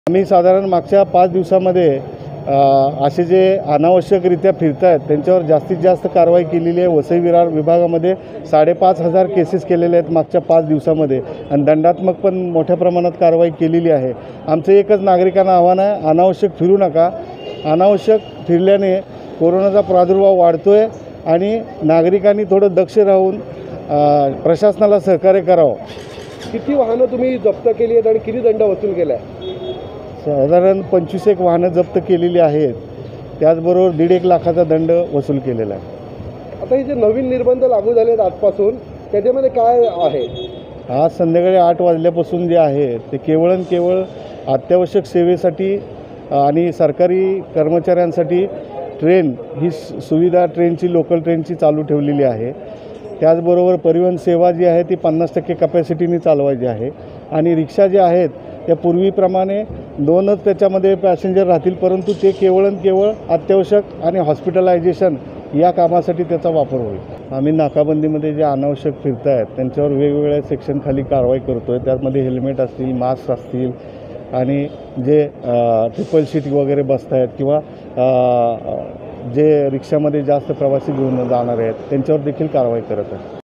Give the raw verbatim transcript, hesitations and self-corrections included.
आम्ही साधारण मागच्या पाच दिवसामध्ये अ, असे जे अनावश्यकरित्या फिरत आहेत त्यांच्यावर जास्तीत जास्त कारवाई केलेली आहे। वसई विरार विभागामध्ये साडेपाच हजार केसेस केलेले आहेत मागच्या पाच दिवसामध्ये आणि दंडात्मक पण मोठ्या प्रमाणात कारवाई केलेली आहे। आमचं एकच नागरिकांना आव्हान आहे, अनावश्यक फिरू नका। अनावश्यक फिरल्याने कोरोनाचा प्रादुर्भाव वाढतो आहे आणि नागरिकांनी थोडं दक्ष राहून अ, प्रशासनाला सहकार्य करावं। किती वाहनं तुम्ही जप्त केली आहेत आणि किती दंड वसूल केला आहे? साधारण पंचवीस एक वाहनं जप्त केलेली आहेत, त्याचबरोबर दीड एक लाखाचा दंड वसूल केलेला आहे। आता हे जे नवीन निर्बंध लागू झाले आहेत आजपासून, त्याच्यामध्ये काय आहे? आज संध्याकाळी आठ वाजल्यापासून जे आहे ते केवळ आणि केवळ अत्यावश्यक सेवेसाठी आणि सरकारी कर्मचाऱ्यांसाठी ट्रेन ही सुविधा ट्रेनची लोकल ट्रेनची चालू ठेवलेली आहे। त्याचबरोबर परिवहन सेवा जी आहे ती पन्नास टक्के कॅपॅसिटीने चालवायची आहे आणि रिक्षा ज्या आहेत त्या पूर्वीप्रमाणे दोनच त्याच्यामध्ये पॅसेंजर राहतील, परंतु ते केवळ आणि केवळ अत्यावश्यक आणि हॉस्पिटलायझेशन या कामासाठी त्याचा वापर होईल। आम्ही नाकाबंदीमध्ये जे अनावश्यक फिरत आहेत त्यांच्यावर वेगवेगळ्या सेक्शनखाली कारवाई करतो आहे। त्यामध्ये हेल्मेट असतील, मास्क असतील आणि जे ट्रिपल सीट वगैरे बसत आहेत किंवा जे रिक्षामध्ये जास्त प्रवासी घेऊन जाणार आहेत त्यांच्यावर देखील कारवाई करत आहे।